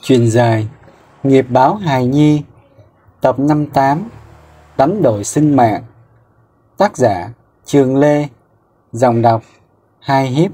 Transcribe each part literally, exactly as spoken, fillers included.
Chuyện dài Nghiệp báo hài nhi, tập năm mươi tám, Đánh đổi sinh mạng. Tác giả Trường Lê. Giọng đọc Hai Hiếp.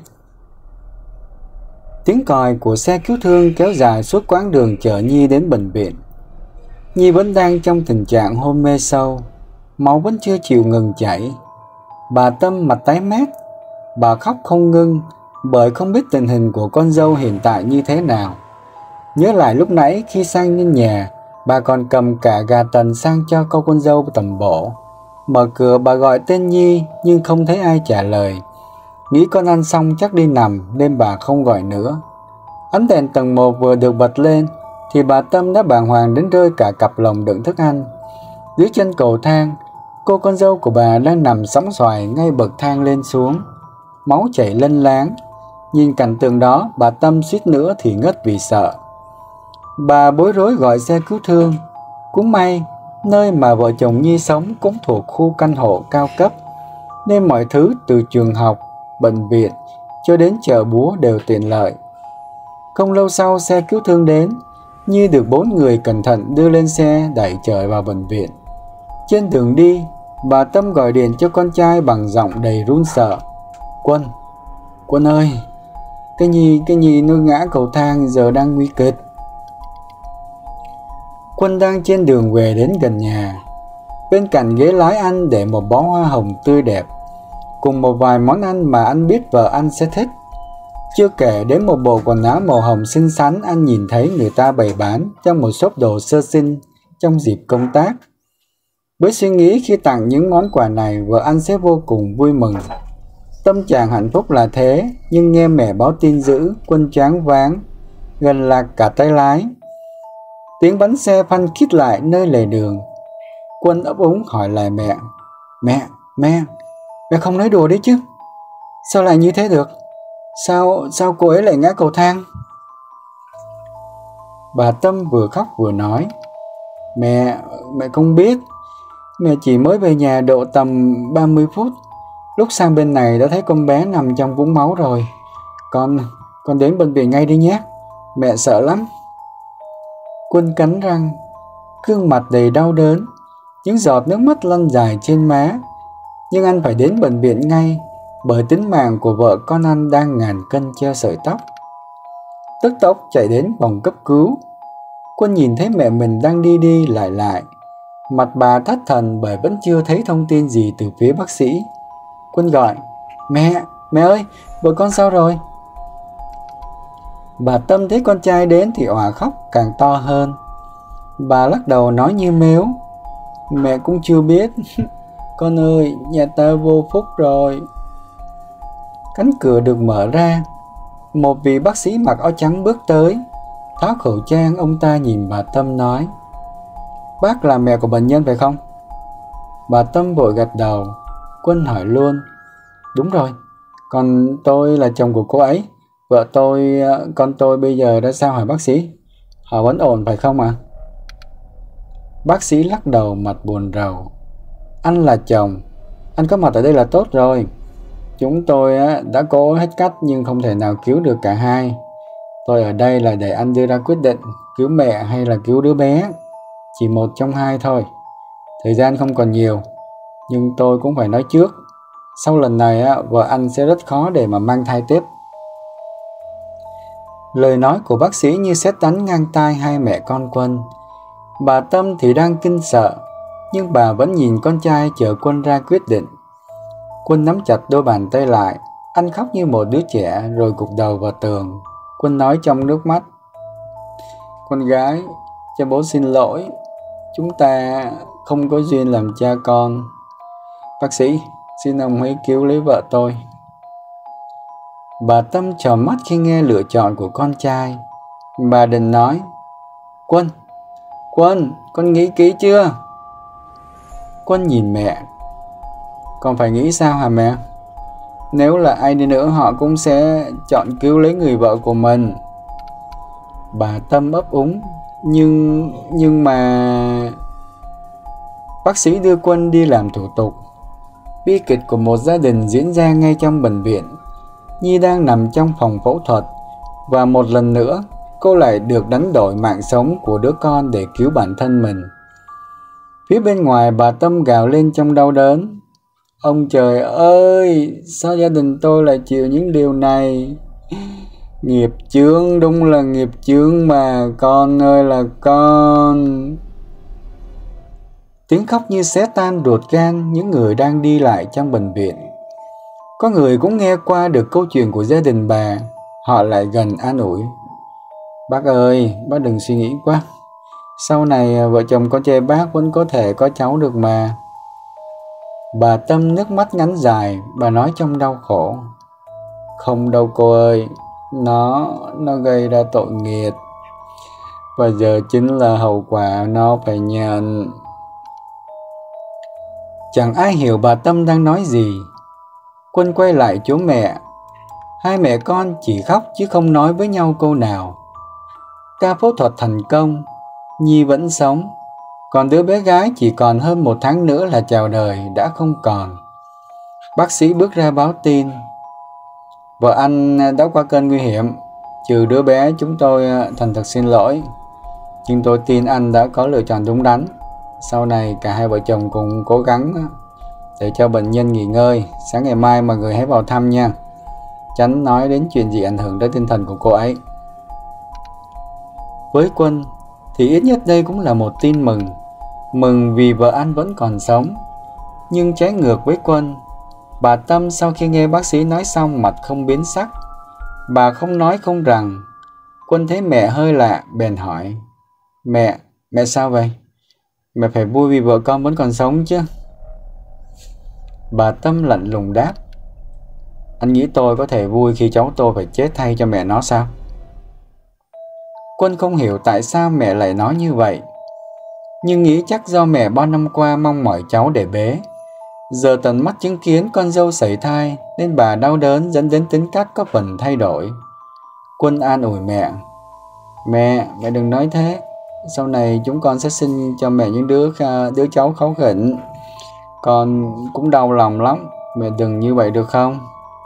Tiếng còi của xe cứu thương kéo dài suốt quãng đường chở Nhi đến bệnh viện. Nhi vẫn đang trong tình trạng hôn mê sâu, máu vẫn chưa chịu ngừng chảy. Bà Tâm mặt tái mét, bà khóc không ngưng bởi không biết tình hình của con dâu hiện tại như thế nào. Nhớ lại lúc nãy khi sang đến nhà, bà còn cầm cả gà tần sang cho cô con dâu tầm bổ. Mở cửa bà gọi tên Nhi nhưng không thấy ai trả lời. Nghĩ con ăn xong chắc đi nằm nên bà không gọi nữa. Ánh đèn tầng một vừa được bật lên thì bà Tâm đã bàng hoàng đến rơi cả cặp lồng đựng thức ăn. Dưới chân cầu thang, cô con dâu của bà đang nằm sóng xoài ngay bậc thang lên xuống, máu chảy lênh láng. Nhìn cảnh tượng đó, bà Tâm suýt nữa thì ngất vì sợ. Bà bối rối gọi xe cứu thương. Cũng may nơi mà vợ chồng Nhi sống cũng thuộc khu căn hộ cao cấp, nên mọi thứ từ trường học, bệnh viện cho đến chợ búa đều tiện lợi. Không lâu sau xe cứu thương đến, Nhi được bốn người cẩn thận đưa lên xe đẩy chở vào bệnh viện. Trên đường đi, bà Tâm gọi điện cho con trai bằng giọng đầy run sợ. Quân, Quân ơi, cái Nhi, cái Nhi nó ngã cầu thang giờ đang nguy kịch. Quân đang trên đường về đến gần nhà. Bên cạnh ghế lái anh để một bó hoa hồng tươi đẹp, cùng một vài món ăn mà anh biết vợ anh sẽ thích. Chưa kể đến một bộ quần áo màu hồng xinh xắn anh nhìn thấy người ta bày bán trong một shop đồ sơ sinh trong dịp công tác. Với suy nghĩ khi tặng những món quà này, vợ anh sẽ vô cùng vui mừng. Tâm trạng hạnh phúc là thế, nhưng nghe mẹ báo tin dữ, Quân choáng váng, gần lạc cả tay lái. Tiếng bánh xe phanh khít lại nơi lề đường. Quân ấp úng hỏi lại mẹ. Mẹ, mẹ, mẹ không nói đùa đấy chứ? Sao lại như thế được? Sao, sao cô ấy lại ngã cầu thang? Bà Tâm vừa khóc vừa nói. Mẹ, mẹ không biết. Mẹ chỉ mới về nhà độ tầm ba mươi phút. Lúc sang bên này đã thấy con bé nằm trong vũng máu rồi. Con, con đến bệnh viện ngay đi nhé. Mẹ sợ lắm. Quân cắn răng, gương mặt đầy đau đớn, những giọt nước mắt lăn dài trên má. Nhưng anh phải đến bệnh viện ngay, bởi tính mạng của vợ con anh đang ngàn cân treo sợi tóc. Tức tốc chạy đến phòng cấp cứu. Quân nhìn thấy mẹ mình đang đi đi lại lại. Mặt bà thất thần bởi vẫn chưa thấy thông tin gì từ phía bác sĩ. Quân gọi, mẹ, mẹ ơi, vợ con sao rồi? Bà Tâm thấy con trai đến thì òa khóc càng to hơn. Bà lắc đầu nói như mếu. Mẹ cũng chưa biết. Con ơi, nhà ta vô phúc rồi. Cánh cửa được mở ra. Một vị bác sĩ mặc áo trắng bước tới. Tháo khẩu trang, ông ta nhìn bà Tâm nói. Bác là mẹ của bệnh nhân phải không? Bà Tâm vội gật đầu. Quân hỏi luôn. Đúng rồi, còn tôi là chồng của cô ấy. Vợ tôi, con tôi bây giờ đã sao hả bác sĩ? Họ vẫn ổn phải không ạ? À? Bác sĩ lắc đầu mặt buồn rầu. Anh là chồng, anh có mặt ở đây là tốt rồi. Chúng tôi đã cố hết cách nhưng không thể nào cứu được cả hai. Tôi ở đây là để anh đưa ra quyết định cứu mẹ hay là cứu đứa bé. Chỉ một trong hai thôi. Thời gian không còn nhiều, nhưng tôi cũng phải nói trước. Sau lần này vợ anh sẽ rất khó để mà mang thai tiếp. Lời nói của bác sĩ như sét đánh ngang tai hai mẹ con Quân. Bà Tâm thì đang kinh sợ, nhưng bà vẫn nhìn con trai chờ Quân ra quyết định. Quân nắm chặt đôi bàn tay lại, anh khóc như một đứa trẻ rồi gục đầu vào tường. Quân nói trong nước mắt. Con gái, cha bố xin lỗi, chúng ta không có duyên làm cha con. Bác sĩ, xin ông hãy cứu lấy vợ tôi. Bà Tâm tròn mắt khi nghe lựa chọn của con trai. Bà định nói. Quân, Quân, con nghĩ kỹ chưa? Quân nhìn mẹ. Con phải nghĩ sao hả mẹ? Nếu là ai đi nữa họ cũng sẽ chọn cứu lấy người vợ của mình. Bà Tâm ấp úng. Nhưng, nhưng mà... Bác sĩ đưa Quân đi làm thủ tục. Bi kịch của một gia đình diễn ra ngay trong bệnh viện. Nhi đang nằm trong phòng phẫu thuật. Và một lần nữa, cô lại được đánh đổi mạng sống của đứa con để cứu bản thân mình. Phía bên ngoài, bà Tâm gào lên trong đau đớn. Ông trời ơi, sao gia đình tôi lại chịu những điều này? Nghiệp chướng, đúng là nghiệp chướng mà, con ơi là con. Tiếng khóc như xé tan ruột gan những người đang đi lại trong bệnh viện. Có người cũng nghe qua được câu chuyện của gia đình bà, họ lại gần an ủi. Bác ơi, bác đừng suy nghĩ quá. Sau này vợ chồng con trai bác vẫn có thể có cháu được mà. Bà Tâm nước mắt ngắn dài, bà nói trong đau khổ. Không đâu cô ơi, nó, nó gây ra tội nghiệp. Và giờ chính là hậu quả nó phải nhận. Chẳng ai hiểu bà Tâm đang nói gì. Quân quay lại chỗ mẹ. Hai mẹ con chỉ khóc chứ không nói với nhau câu nào. Ca phẫu thuật thành công, Nhi vẫn sống. Còn đứa bé gái chỉ còn hơn một tháng nữa là chào đời đã không còn. Bác sĩ bước ra báo tin. Vợ anh đã qua cơn nguy hiểm. Trừ đứa bé, chúng tôi thành thật xin lỗi. Nhưng tôi tin anh đã có lựa chọn đúng đắn. Sau này cả hai vợ chồng cùng cố gắng để cho bệnh nhân nghỉ ngơi. Sáng ngày mai mọi người hãy vào thăm nha. Tránh nói đến chuyện gì ảnh hưởng đến tinh thần của cô ấy. Với Quân thì ít nhất đây cũng là một tin mừng. Mừng vì vợ anh vẫn còn sống. Nhưng trái ngược với Quân, bà Tâm sau khi nghe bác sĩ nói xong mặt không biến sắc. Bà không nói không rằng. Quân thấy mẹ hơi lạ bèn hỏi. Mẹ, mẹ sao vậy? Mẹ phải vui vì vợ con vẫn còn sống chứ. Bà Tâm lạnh lùng đáp. Anh nghĩ tôi có thể vui khi cháu tôi phải chết thay cho mẹ nó sao? Quân không hiểu tại sao mẹ lại nói như vậy. Nhưng nghĩ chắc do mẹ bao năm qua mong mỏi cháu để bế. Giờ tận mắt chứng kiến con dâu sảy thai nên bà đau đớn dẫn đến tính cách có phần thay đổi. Quân an ủi mẹ. Mẹ, mẹ đừng nói thế. Sau này chúng con sẽ sinh cho mẹ những đứa đứa cháu kháu khỉnh. Con cũng đau lòng lắm. Mẹ đừng như vậy được không?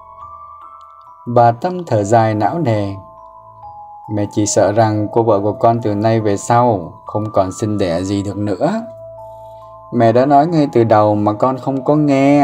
Bà Tâm thở dài não nề. Mẹ chỉ sợ rằng cô vợ của con từ nay về sau không còn sinh đẻ gì được nữa. Mẹ đã nói ngay từ đầu mà con không có nghe.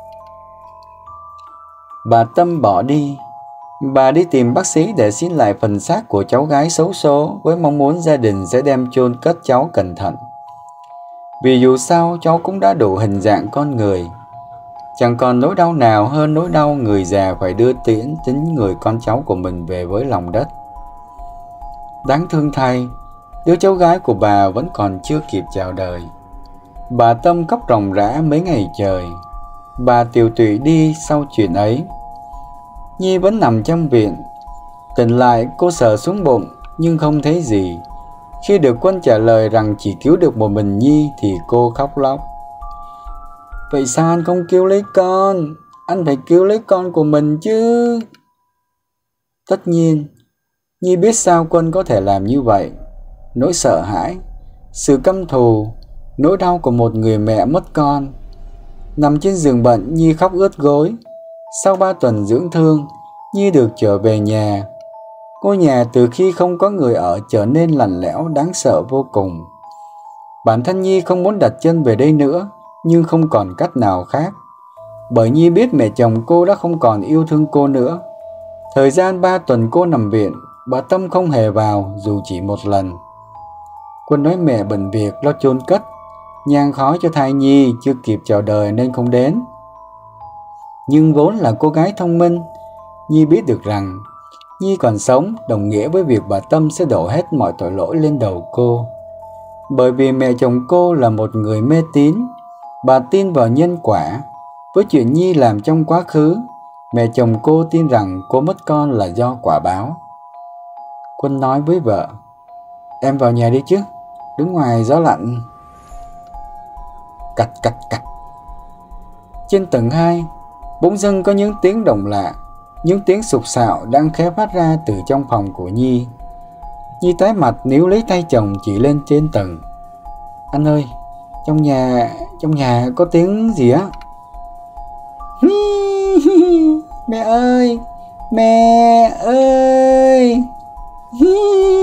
Bà Tâm bỏ đi. Bà đi tìm bác sĩ để xin lại phần xác của cháu gái xấu số với mong muốn gia đình sẽ đem chôn cất cháu cẩn thận. Vì dù sao cháu cũng đã đủ hình dạng con người. Chẳng còn nỗi đau nào hơn nỗi đau người già phải đưa tiễn chính người con cháu của mình về với lòng đất. Đáng thương thay, đứa cháu gái của bà vẫn còn chưa kịp chào đời. Bà Tâm khóc ròng rã mấy ngày trời. Bà tiều tụy đi sau chuyện ấy. Nhi vẫn nằm trong viện. Tỉnh lại cô sờ xuống bụng nhưng không thấy gì. Khi được Quân trả lời rằng chỉ cứu được một mình Nhi thì cô khóc lóc. Vậy sao anh không cứu lấy con? Anh phải cứu lấy con của mình chứ. Tất nhiên, Nhi biết sao Quân có thể làm như vậy. Nỗi sợ hãi, sự căm thù, nỗi đau của một người mẹ mất con. Nằm trên giường bệnh, Nhi khóc ướt gối. Sau ba tuần dưỡng thương, Nhi được trở về nhà. Ngôi nhà từ khi không có người ở trở nên lạnh lẽo đáng sợ vô cùng. Bản thân Nhi không muốn đặt chân về đây nữa, nhưng không còn cách nào khác. Bởi Nhi biết mẹ chồng cô đã không còn yêu thương cô nữa. Thời gian ba tuần cô nằm viện, bà Tâm không hề vào dù chỉ một lần. Quân nói mẹ bận việc lo chôn cất, nhang khói cho thai Nhi chưa kịp chào đời nên không đến. Nhưng vốn là cô gái thông minh, Nhi biết được rằng Nhi còn sống đồng nghĩa với việc bà Tâm sẽ đổ hết mọi tội lỗi lên đầu cô. Bởi vì mẹ chồng cô là một người mê tín, bà tin vào nhân quả. Với chuyện Nhi làm trong quá khứ, mẹ chồng cô tin rằng cô mất con là do quả báo. Quân nói với vợ, em vào nhà đi chứ, đứng ngoài gió lạnh. Cạch cạch cạch. Trên tầng hai, bỗng dưng có những tiếng động lạ, những tiếng sục sạo đang khẽ phát ra từ trong phòng của Nhi. Nhi tái mặt níu lấy tay chồng chỉ lên trên tầng. Anh ơi, trong nhà, trong nhà có tiếng gì á? Mẹ ơi, mẹ ơi. Hi.